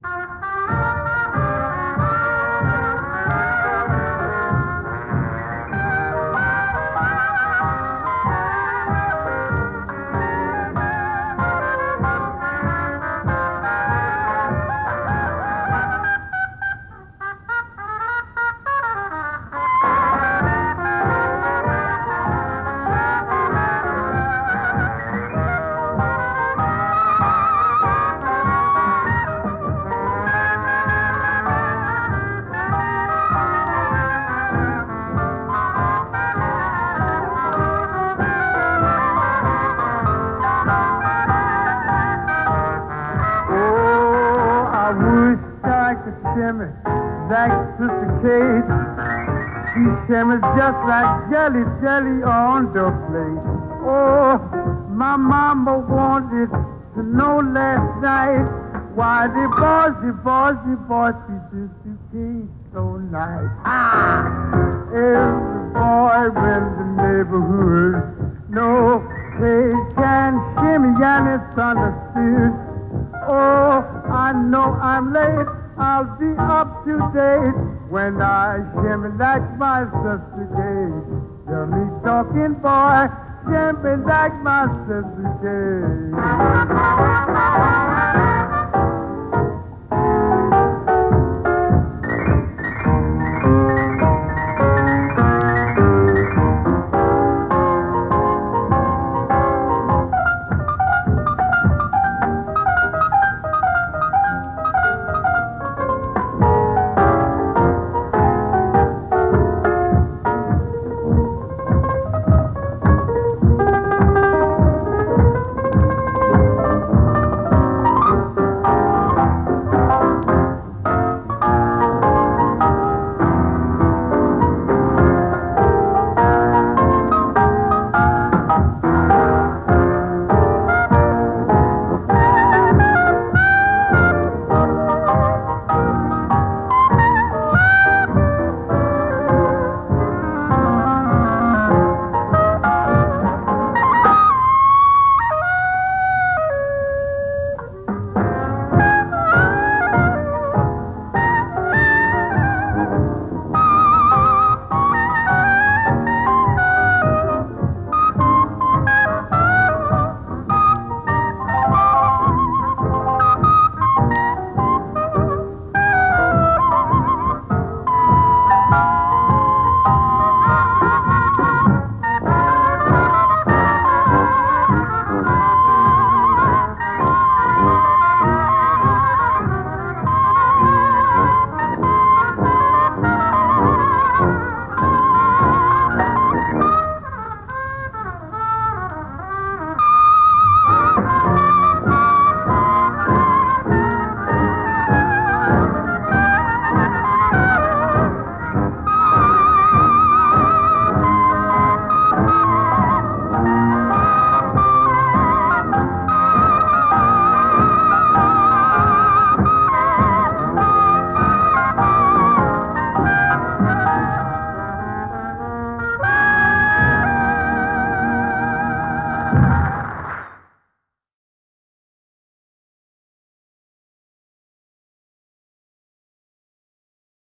Shimmers just like jelly, jelly on the plate. Oh, my mama wanted to know last night why the boys, she do taste so nice. Ah, every boy in the neighborhood knows they can shimmy and it's understood. Oh, I know I'm late, I'll be up to date when I shimmy like my sister did. Hear me talking, boy, shimmy like my sister did.